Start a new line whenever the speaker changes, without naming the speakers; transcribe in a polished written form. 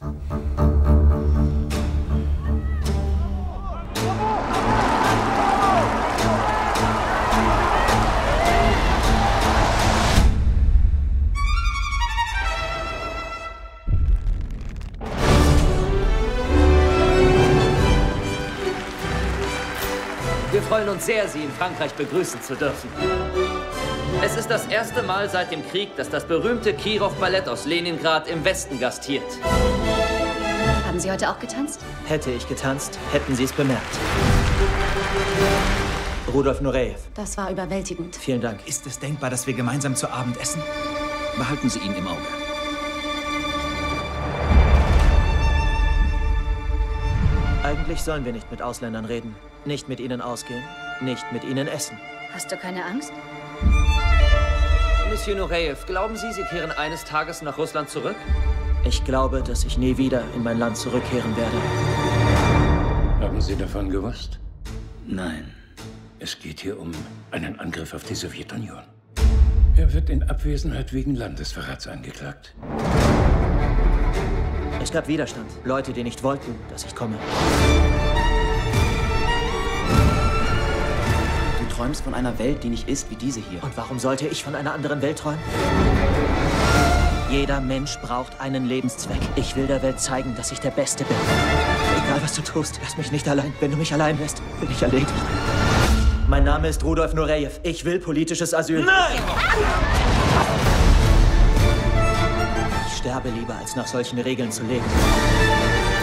Wir freuen uns sehr, Sie in Frankreich begrüßen zu dürfen. Es ist das erste Mal seit dem Krieg, dass das berühmte Kirov-Ballett aus Leningrad im Westen gastiert.
Haben Sie heute auch getanzt?
Hätte ich getanzt, hätten Sie es bemerkt. Rudolf Nureyev.
Das war überwältigend.
Vielen Dank.
Ist es denkbar, dass wir gemeinsam zu Abend essen?
Behalten Sie ihn im Auge.
Eigentlich sollen wir nicht mit Ausländern reden. Nicht mit ihnen ausgehen, nicht mit ihnen essen.
Hast du keine Angst?
Monsieur Nureyev, glauben Sie, Sie kehren eines Tages nach Russland zurück?
Ich glaube, dass ich nie wieder in mein Land zurückkehren werde.
Haben Sie davon gewusst?
Nein.
Es geht hier um einen Angriff auf die Sowjetunion. Er wird in Abwesenheit wegen Landesverrats angeklagt.
Es gab Widerstand. Leute, die nicht wollten, dass ich komme.
Du träumst von einer Welt, die nicht ist wie diese hier.
Und warum sollte ich von einer anderen Welt träumen? Jeder Mensch braucht einen Lebenszweck. Ich will der Welt zeigen, dass ich der Beste bin. Egal, was du tust, lass mich nicht allein. Wenn du mich allein lässt, bin ich erledigt. Mein Name ist Rudolf Nureyev. Ich will politisches Asyl. Nein! Ich sterbe lieber, als nach solchen Regeln zu leben.